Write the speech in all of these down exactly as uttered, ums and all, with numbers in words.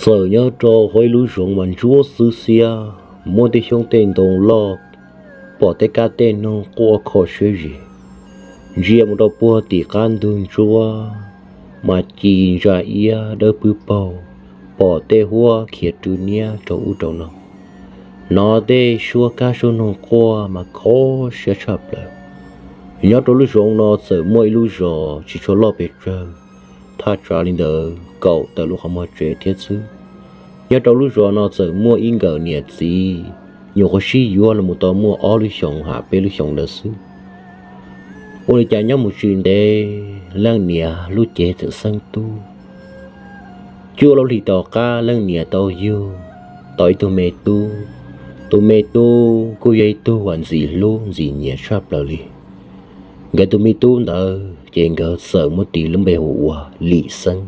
sợ nhớ cho hối lũ ruộng mình chúa xứ xia mua để xong tên đồng lo bỏ tay cá tên nó qua khó chơi gì riêng một đầu bùa thì can đường chúa mà chỉ ra ia đỡ bự bầu bỏ tay hoa khiết tu nia cho u đầu nó nó để xua cá số nó qua mà khó sẽ chập lại nhớ cho lũ ruộng nó sợ mỗi lũ ruộng chỉ cho lo bể trơn thà trả lên đỡ cậu từ lúc không có chuyện thiết chứ nhớ đâu lúc rồi nó sợ mua in gờ nhiệt gì nhiều có xí vô là một tờ mua ó lưu sống hạ bê lưu sống đỡ chứ ôi chả nhớ một chuyện để lăng nhiệt lúc chế tự sang tu chưa lâu thì tỏ ca lăng nhiệt tao yêu tỏi tôi mê tu tôi mê tu cô dây tu hoàn gì luôn gì nhiệt sắp lời người tôi mê tu đỡ trên gờ sợ một tí lắm bề hụa lì sân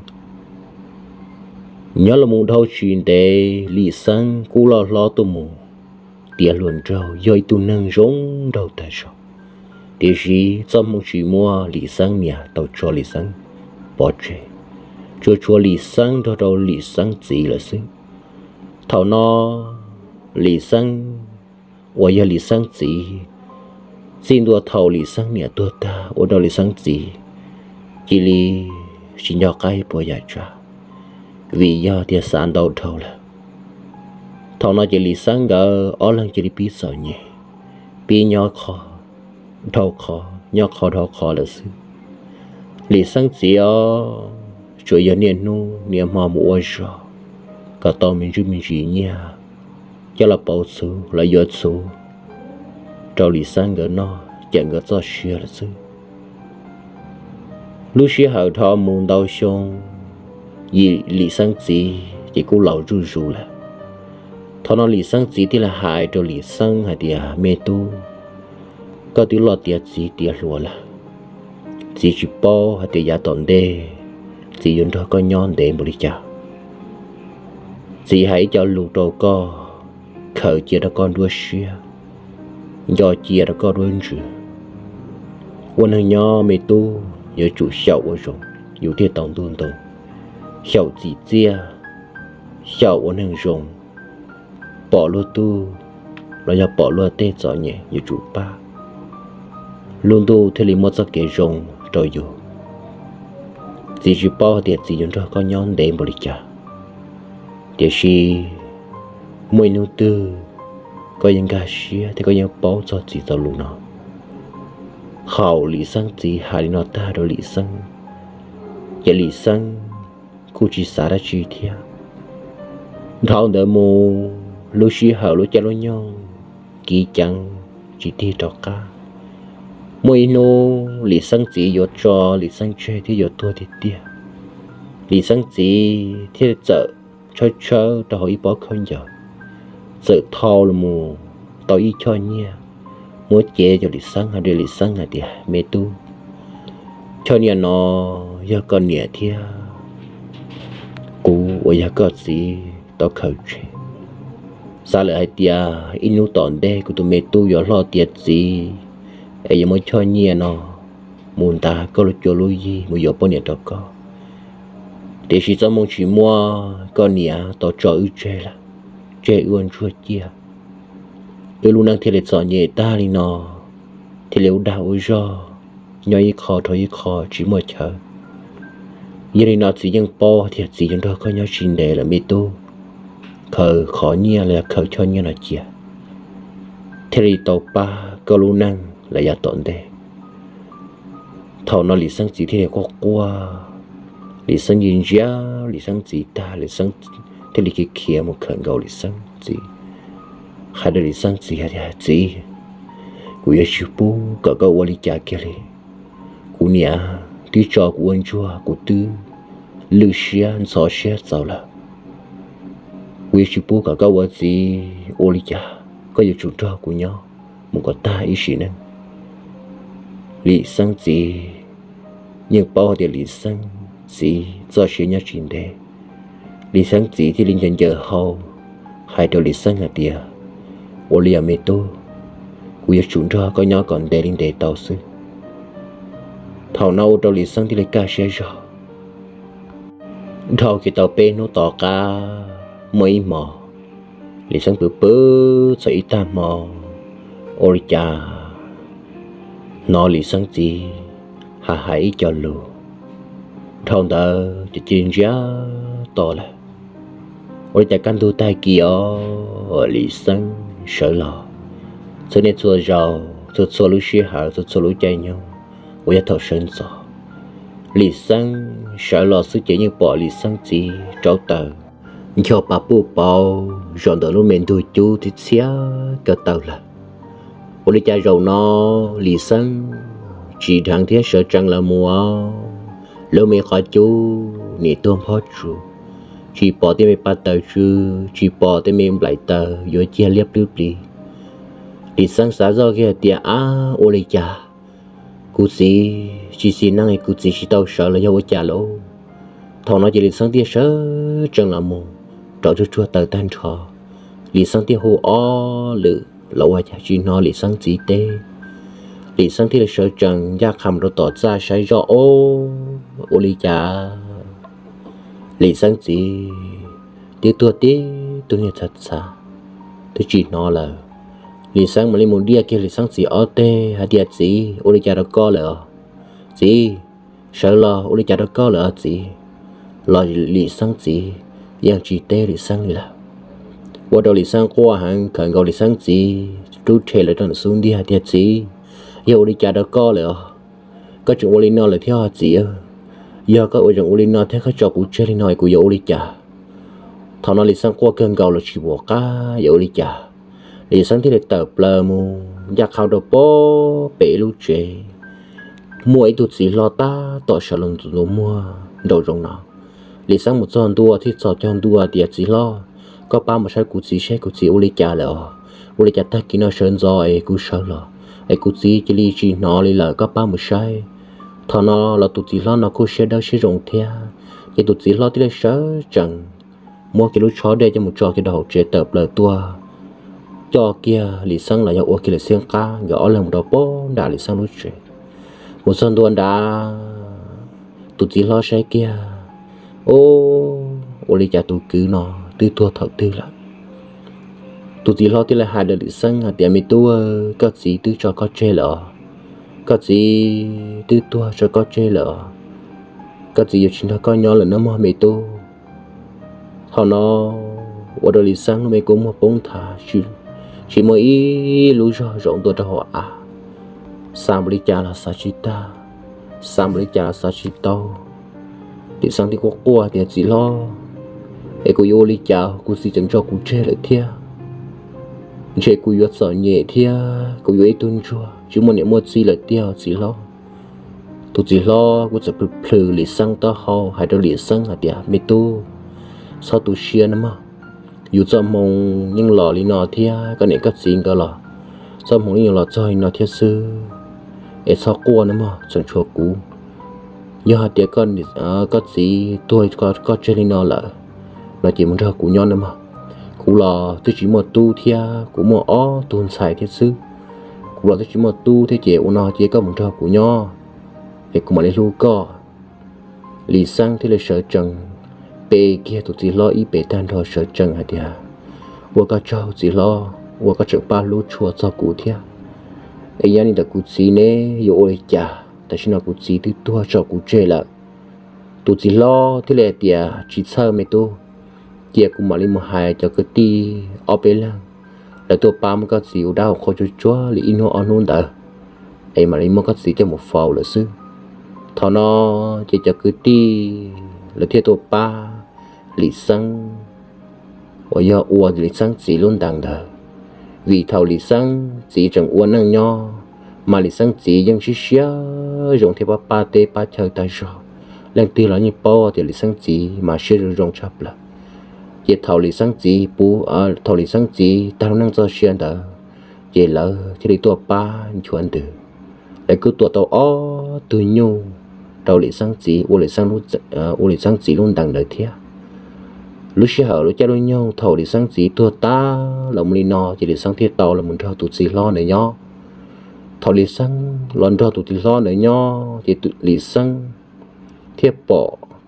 nhớ là một thâu chuyện để lì sân cú lo lo tôi mù tiền luận trâu doi tu nâng rống đầu ta sao để gì trong một chuyện mua lì sân nhà tàu cho lì sân bỏ trẻ cho cho lì sân đó đâu lì sân gì là xứ thầu nó lì sân và giờ lì sân gì xin đua thầu lì sân nhà tôi ta ở đâu lì sân gì chỉ lì xin cho cái bữa giờ cha vì do tiền sản đầu thầu là thầu nó chỉ lì sáng gỡ ở lần chỉ đi biết sợ nhỉ biết nhỏ khó thầu khó nhỏ khó thầu khó là sự lì sáng chỉ ở chủ yếu niệm nu niệm mà mua rồi cả tao mình chỉ mình chỉ nha cho là bảo số là yếu số trâu lì sáng gỡ nó chẳng gỡ cho xưa là sự lúc xưa hậu thọ muốn đau xong vì lý sáng gì chỉ cũng lâu ru ru là thọ nó lý sáng gì thì là hại cho lý sáng hay thì mê tu có tí lo tiệt gì tiệt lúa là chỉ chỉ bao hay thì giá tổn đê chỉ dùng thôi có nhon để một đi chào chỉ hãy cho lũ đầu co khởi chia đã con đua xia do chia đã con đua rửa quân hàng nho mê tu nhớ chủ sầu ở rồi nhiều thiết tổng tuôn tổng sầu chỉ chia sầu ở hàng rồng bỏ lúa tu rồi giờ bỏ lúa tê giỏi nhẹ như chủ ba luôn tu thì li một cái rồng rồi dù chỉ chỉ bao tiền chỉ dùng cho con nhon để một đi trả để khi mỗi nô tư có những gà xía thì có những bao cho chỉ cho luôn nó khẩu lý sang chỉ hai nó ta đồ lý sang giờ lý sang khu chỉ xả ra chi thia thao đỡ mù lúc xí hậu lúc cha lúc nhau kỹ chẳng chỉ thi trò ca mỗi nô lý sang chỉ yo cho lý sang chơi thì yo tua thì tia lý sang chỉ thì chợ chơi chơi tao hỏi bỏ không giờ chợ thao là mù tao ý cho nha mỗi chế cho lý sang hay để lý sang hay thì mê tu cho nên nó giờ con nhẹ thia cú ở giờ có gì tao khởi chế sao lại tia inu tòn đê của tụi mẹ tu giờ lo tiệt gì ấy giờ mới cho nhẹ nó muốn ta có lúc cho lui gì mới giờ bao nhiêu đó có để chỉ cho mong chỉ mua con nhẹ tao cho ư chế là chế uốn chua chia ư luôn năng thì để chọn nhẹ ta đi nó thì liệu đào ư do nhoi khó thôi khó chỉ một chờ giờ này nó chỉ những po thì chỉ những đó có nhau xin đề là mê tu khờ khó nhia là khờ cho nhau là chia thì tàu ba có lu năng là giá tổn đề thầu nó lý sang chỉ thì có qua lý sang nhìn giá lý sang chỉ ta lý sang thì lý cái kia một khẩn cầu lý sang chỉ hai đứa lý sang chỉ hay chỉ của Giêsu bu cả cái vali cha kia đi của nhà tí cho của anh chúa của tư lưu xia xóa xia sao là quý sư bố cả các vợ gì ô li cha có nhiều chủ trọ của nhau một có ta ý sĩ năng lý sang gì nhưng bao thì lý sang gì do xia nhau chuyện đề lý sang gì thì linh chân giờ hậu hai đầu lý sang là địa ô li mê tô quý chủ trọ có nhau còn đề linh đề tàu sư thảo nào đâu lý sang thì lấy cả xe rồi thâu khi tàu pe nó tỏ ca mấy mò lì sang bự bự sẽ ta mò ôi cha nó lì sang gì hà hãy cho lù thâu đỡ chỉ chuyện giá to là ôi cha căn tu tai kia ở lì sang sợ lò cho nên xua giàu cho xua lú xí hạ cho xua lú chạy nhau ôi thâu sơn gió lì sang sợ lò sự chỉ như bỏ lì sang gì trâu tờ cho bà bố bao dọn đỡ lúc mình thôi chú thì xía cái tàu là ôi cha giàu nó lì sang chỉ thằng thế sợ chẳng là mua lúc mình khỏi chú nị tôm hết chú chỉ bỏ tới mình bắt tàu chú chỉ bỏ tới mình lại tàu rồi chia liếp liếp đi lì sang xả ra cái tiền á ôi cha cú gì chỉ xin năng cú gì chỉ tao sợ là do cha lỗ thằng nó chỉ lì sang tiền sợ chẳng là mua trò cho chua tờ tan trò lì sang tiền hồ o lử lâu ai chỉ nó lì sang gì tê lì sang thì là sợ chẳng gia khăm rồi tỏ ra sai do ô ô lì cha lì sang gì tiêu tua tí tôi nghe thật xa tôi chỉ nó là lì sang mà lên một dia kia lì sang gì ở tê hay dia gì ô lì cha đó có là gì sợ lo ô lì cha đó có là gì lo lì sang gì yang chỉ tê lì sang là qua đầu lì sang qua hàng cần gọi lì sang gì chú trẻ lại trong xuống đi hay dia gì yêu đi cha đó có là có chuyện ô lì nó là theo gì à giờ có ôi chuyện ô lì nó theo cái trò của chơi lì nói của yêu lì cha thằng nó lì sang qua cần gọi là chỉ bỏ cá yêu lì cha lì sang thì lại tập lờ mu giặc khao đồ bó bể lú chế mỗi tụt gì lo ta tỏ sợ lòng tụt nó mua đầu rồng nó lì sang một con đua thì cho con đua thì gì lo có ba một sai cụ gì sai cụ gì ô lì cha là ô lì cha ta kia nó sơn rồi cụ sợ là ai cụ gì chỉ lì chỉ nó lì là có ba một sai thằng nó là tụt gì lo nó cụ sẽ đâu sẽ rộng theo cái tụt gì lo thì là sợ chẳng mua cái lú chó đây cho một trò cái đầu chế tập là tua cho kia lì sang là do ô kia là xiên cá gõ lên một đầu bó đã lì sang lú chế một son tuần đã tụt gì lo sai kia ô ô lì cha tụt cứ nó tư tua thật tư là tụt gì lo thì là hai đứa lì sang à tiệm mi tua có gì tư cho có chơi lợ có gì tư tua cho có chơi lợ có gì chúng ta có nhau là nó mà mi tu họ nó ô đứa lì sang nó mới cũng một bông thả chứ chỉ mới ý lú cho rộng tôi cho họ à sam lì cha là sa chi ta sam lì cha là sa chi tao thì sang thì có qua thì chỉ lo ấy cô yêu lì cha cô chỉ chẳng cho cô chơi lại thia chơi cô yêu sợ nhẹ thia cô yêu tuân chua chứ mà nếu một gì lại tiêu chỉ lo tôi chỉ lo cô sẽ bị phừ lì sang tao hao hay đâu lì sang hả tiệt mi tu sao tôi xia nữa mà dù cho mong nhưng lò lì nọ thia cái này cắt xin cái lò sao mong nhưng lò chơi nọ thia sư ấy sao qua nữa mà chẳng chua cú giờ hạt tiệt con thì cắt gì tôi có có chơi lì nọ là nó chỉ muốn cho cú nhon nữa mà cú lò tôi chỉ một tu thia cú một ó tuôn xài thia sư cú lò tôi chỉ một tu thế chế u nọ chỉ có muốn cho cú nho để cú mà lấy lu co lì sang thì là sợ chừng bề kia tụi chỉ lo ý bề tan thôi sợ chừng hả tiệt vua cá trâu chỉ lo vua cá trâu ba lú chua cho cú thia ấy giờ này là cú chỉ nè yêu ôi cha tại sao nó cú chỉ thứ tua cho cú chơi là tụi chỉ lo thế là tiệt chỉ sợ mày tu tiệt cú mà lấy một hai cho cái ti ở bên là là tôi ba một cái xíu đau khó cho chúa lấy ino on luôn đó ấy mà lấy một cái xíu cho một phao là sư thọ nó chỉ cho cái ti là thiết tôi ba lì sang và do uo lì sang chỉ luôn đằng đời vì thầu lì sang chỉ chẳng uo năng nho mà lì sang chỉยังxí xía dùng theo ba ba tê ba chơi tay rồi lần tư là như bao thì lì sang chỉ mà xí dùng chập là chỉ thầu lì sang chỉ bù ở thầu lì sang chỉ tao năng cho xuyên đó chỉ là chỉ đi tua ba chuẩn từ lại cứ tua tàu ó từ nhau đầu lì sang chỉ uo lì sang lúc uo lì sang chỉ luôn đằng đời thế lúc xưa họ lúc cha đôi nhau thầu lì sang chỉ tua ta là một lì nọ chỉ lì sang thiết tàu là một trò tụt xì lo này nhau thầu lì sang lon trò tụt xì lo này nhau chỉ tụt lì sang thiết bỏ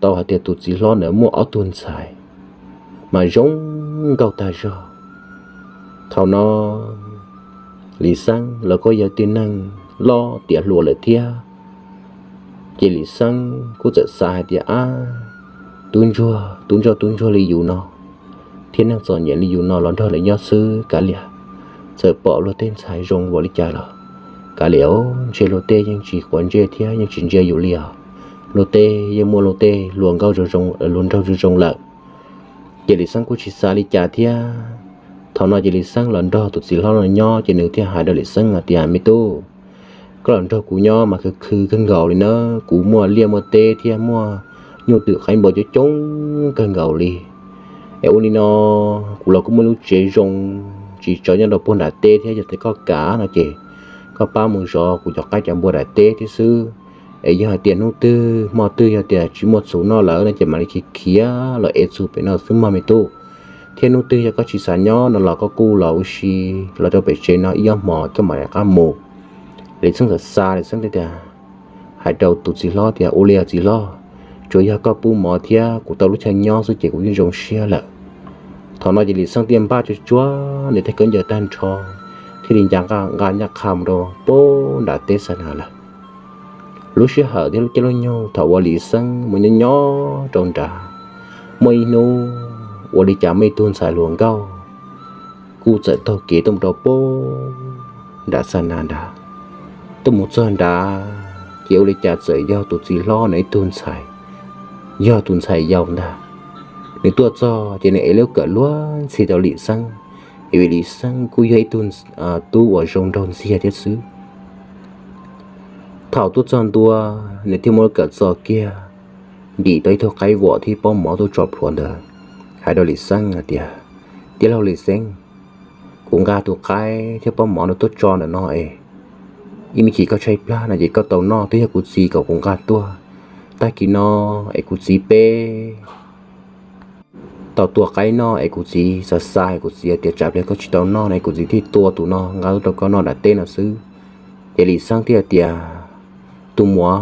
tàu hạt tiền tụt chỉ lo nữa mua áo tuần xài mà giống câu ta cho thầu nó lý sang là có giờ tiền năng lo tiền lùa lại thia chỉ lý sang cũng chợt xài thì à tuôn chua tuôn cho tuôn cho lý dụ nó thiên năng chọn nhận lý dụ nó lon thôi lại nhớ sư cả lìa sợ bỏ lô tên xài rong vào lý cha là cả liễu chơi lô tê nhưng chỉ quán chơi thia nhưng chỉ chơi dụ liều lô tê nhưng mua lô tê luồng cao rồi rong luồng cao rồi rong lợn chỉ lý sang cũng chỉ xài lý cha thia thằng nào chỉ lý sang lần đó tụt xí lo là nho chỉ nếu thia hai đó lý sang là tiền mi tu có lần đó cú nho mà cứ cứ cơn gạo này nó cú mua liêm mua tê thia mua nhiều tự khai bỏ cho chống cơn gạo li eo ni nó cú là cũng mới lúc chế rong chỉ cho nhau đồ buôn đại tê thế cho thấy có cá nó chỉ có ba mươi giò cú cho cái chạm buôn đại tê thế sư ấy giờ tiền nông tư mò tư giờ tiền chỉ một số nó lỡ nên chỉ mà đi kia là ép su bên nó xứ mà mi tu thiên nông tư giờ có chỉ sản nhỏ nó là có cú là ushi là cho bị chế nó yếu mò cho mà cá mù để sống thật xa để sống thế à hai đầu tụt gì lo thì ô lia gì lo chủ yếu có bu mò thia của tàu lúc chơi nhỏ số chỉ của những dòng xe lợ thằng nói chỉ để sang tiền ba cho chúa để thấy cơn giờ tan cho thì đình chẳng cả ngàn nhạc hàm đồ bố đã tết sẵn hà là lúc xưa hở thì lúc chơi nhau thầu qua lý sang một nhân nhỏ tròn trà mây nô qua đi chả mây tuôn xài luồng cao cu chạy tàu kế tông đồ bố đã sẵn hà đã tôi một giờ đã kiểu lấy chặt sợi dao tụt gì lo nấy tuôn xài dao tuôn xài dao đã nếu tuột cho thì này nếu cỡ lúa thì tao lì xăng vì lì xăng cúi hay tuôn à tu ở trong đòn xe thiết xứ thảo tuột tròn tua nếu thêm một cỡ giò kia đi tới thôi cái vỏ thì bom máu tôi chọc luôn đó hai đôi lì xăng à tiệt tiệt lâu lì xăng cũng ga tụ cái thì bom máu nó tốt tròn ở nó ấy im chỉ có chơi pla là chỉ có tàu no tới cú gì cậu cũng gạt tua ta chỉ no ấy cú gì pe tàu tua cái no ấy cú gì sa sai cú gì tiệt chạp lên có chỉ tàu no này cú gì thì tua tụ no ngáo tàu có no đã tên là xứ để lì sang tiệt tiệt tụ mua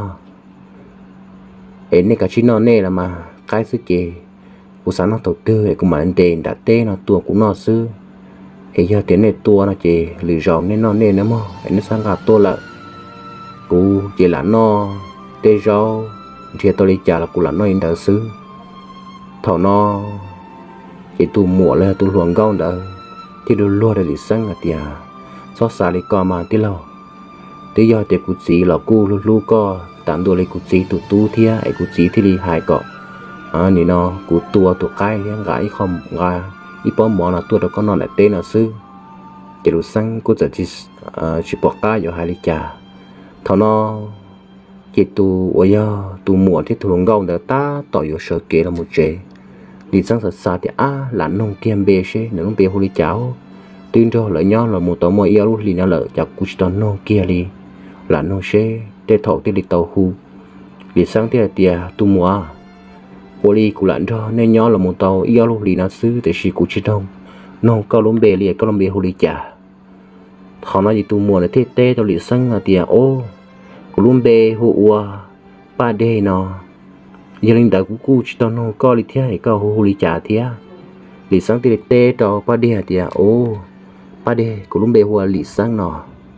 ấy này cả chỉ no nè là mà cái xứ chè cú sáng nó tàu tư ấy cú mà anh tên đã tên là tua cũng no xứ ấy giờ tiền này tua nó chỉ lì ròm nên nó nên nó mà nó sang gạt tua là cú chỉ là nó tê rau chỉ tôi đi trả là cú là nó in đỡ xứ thầu nó chỉ tu mùa là tu luồng gông đỡ thì đồ lúa để sang là tiệt xót xa đi co mà tí lâu tí giờ tiệt cú chỉ là cú lu lu co tạm đồ lấy cú chỉ tu tu thia ấy cú chỉ thì đi hai cọ à nè nó cú tua tu cái liền gái không gái ít bom mỏ là tua đó có nó là tên là sư chỉ đồ sang cú chỉ chỉ bỏ cá vào hai ly trà thầu nó chỉ tu ôi ya tu mùa thì tu luồng gông đỡ ta tỏi vô sợ kế là một chế đi sang thật xa thì à là nông tiêm bê xe nếu nông bê hồ ly cháo tuyên cho lợi nhau là một tàu mồi yêu lúc lì nó lợi chặt cú cho nông kia đi là nông xe để thọ thì đi tàu hu đi sang thì tiề tu mùa hồ ly cú lặn cho nên nhau là một tàu yêu lúc lì nó xứ để xì cú chỉ nông nông cao lông bê lìa cao lông bê hồ ly chả họ nói gì tu mùa này thế tê tàu lì sang là tiề ô cú lông bê hồ ua ba đê nó giờ linh đã cú cú chỉ tao nó coi lịch thế coi hồ lịch trả thế lịch sáng thì tê cho ba đê thì ô ba đê cú lúc bê hoa lịch sáng nó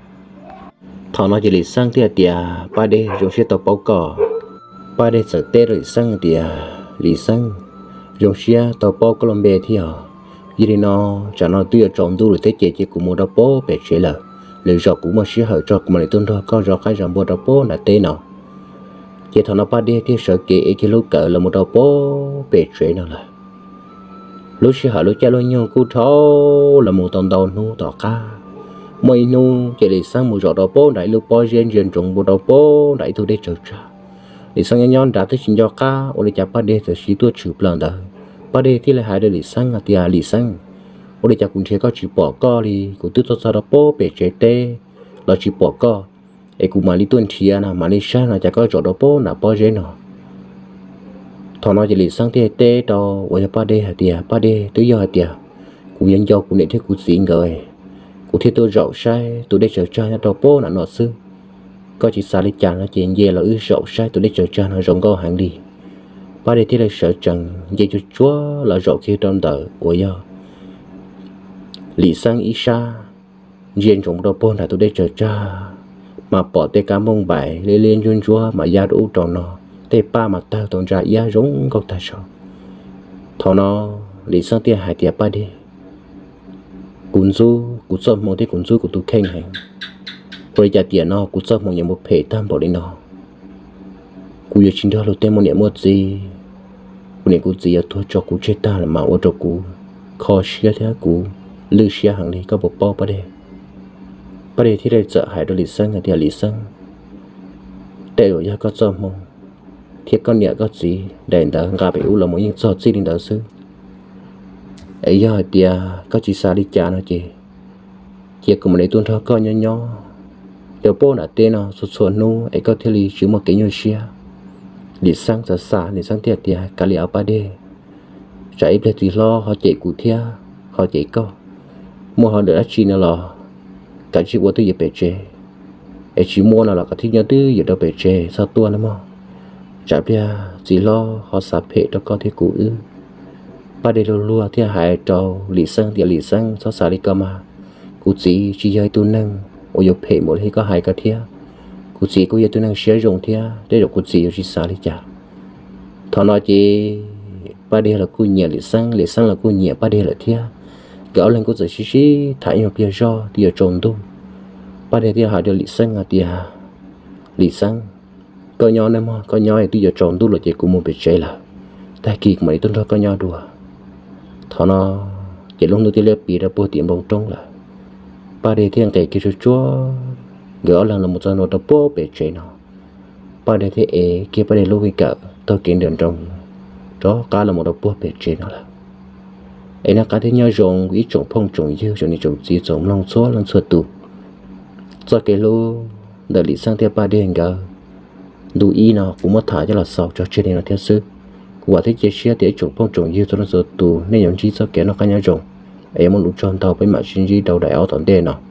thằng nó chỉ lịch sáng thì thì ba đê dùng xe tàu bao cỏ ba đê sợ tê lịch sáng thì lịch sáng dùng xe tàu bao có làm bê thì à giờ nó cho nó tuy ở trong tu lịch thế chế chế của một đợt bố bể chế là lời dọc cũng mà xe hở cho của mình tuân thôi có dọc cái dòng một đợt bố là tê nó chỉ thằng nó ba đi thì sợ kỹ cái lúc cỡ là một đầu bố bể chuyện nào là lúc xưa họ lúc cha lúc nhau cú tháo là một tàu tàu nu tàu cá mấy nu chỉ để sang một đầu bố đại lúc bố gen gen trồng một đầu bố đại thu để chờ cha để sang nhau nhau đã tới xin cho cá ở đây cha ba đi thì chỉ tôi chụp lần đó ba đi thì lại hai đứa để sang à tia để sang ở đây cha cũng chỉ có chụp bỏ co đi cũng tự cho sao đầu bố bể chuyện tê là chụp bỏ co ấy cũng mà đi tuần chia na mà đi sang là chả có chỗ đâu bố nào bố dễ nào thằng nó chỉ đi sang thế tê đâu ở ba đê hả tiệt ba đê tới giờ hả tiệt cũng dân giàu cũng để thế cũng xịn rồi cũng thế tôi rậu sai tôi để chờ cha đâu bố nào nọ xứ có chỉ xả đi chàng là chuyện gì là ư rậu sai tôi để chờ cha nó rộng cao hàng đi ba để thì là sợ chẳng dây cho chúa là rõ khi trong đời ôi giờ lý sang ý xa riêng trong đó bốn là tôi đây chờ cha mà bỏ tay cá mông bài lên lên chuyên chúa mà giá đủ tròn nó tay ba mà tao tồn ra giá giống câu ta sao thọ nó lý sang tia hai tia ba đi cuốn du cuốn sâm mong thấy cuốn du của tôi khen hành rồi giá tiền nó cuốn sâm mong nhận một phê tam bỏ đi nó cú giờ chính đó là tên một niệm một gì cú niệm cú gì ở thôi cho cú chết ta là mà ở cho cú khó xía thế cú lư xía hàng đi có bộ bao ba đây ba đây thì đây sợ hại đó lý sang thì lý sang để rồi ra có cho mong thiết con nhẹ có gì để đã gặp bị u là một những giọt gì đến đó xứ ấy giờ thì có chỉ xa đi cha nó chị chị cũng lấy tuôn thọ con nhỏ nhỏ đều bố là tên nó sốt sốt nu ấy có thể lý chứ một cái nhỏ xia lý sang giờ xa lý sang thiệt thì cả lý áo ba đê chạy về thì lo họ chạy cụ thia họ chạy co mua họ đỡ chi nó lo cả chị của tôi giờ bể chè ấy chỉ mua nào là cả thứ nhớ tư giờ đâu bể chè sao tua nữa mà chạy về chỉ lo họ sạp hệ cho con thế cụ ư ba đê lô lúa thì hại trâu lý sang thì lý sang sao xả đi cơ mà cụ chỉ chỉ chơi tu nâng ôi giờ hệ một thì có hai cái thia cụ chỉ có giờ tu nâng sử dụng thia để được cụ chỉ chỉ xả đi chả thọ nói chỉ ba đê là cụ nhẹ lý sang lý sang là cụ nhẹ ba đê là thia gạo lên cụ chỉ xí xí thải một bia do thì ở trồng tu ba đê thì hại được lý sang à thì lý sang có nhau này mà có nhau thì giờ trồng tu là chỉ cụ một bề chơi là tại kỳ mấy tuần thôi có nhau đùa thọ nó chỉ lúc nữa thì lấy bì ra bôi tiệm bông trống là ba đê thiên cái kia chúa gỡ lần là một giờ nó đã bố bể chơi nó ba đê thế ấy kia ba đê lúc cái cỡ tôi kiến đường trong đó cá là một đợt bố bể chơi nó là ấy là cá thế nhau rồng ý trồng phong trồng dưa cho nên trồng gì trồng long số long số tụ do cái lô đợi lý sang theo ba đê gỡ đủ ý nào cũng mất thả cho là sầu cho chơi này là theo sư quả thế chế xe để trồng phong trồng dưa cho nó số tụ nên những chi cho cái nó cá nhau rồng ấy muốn lũ tròn tàu với mặt sinh gì đầu đại áo toàn đen nào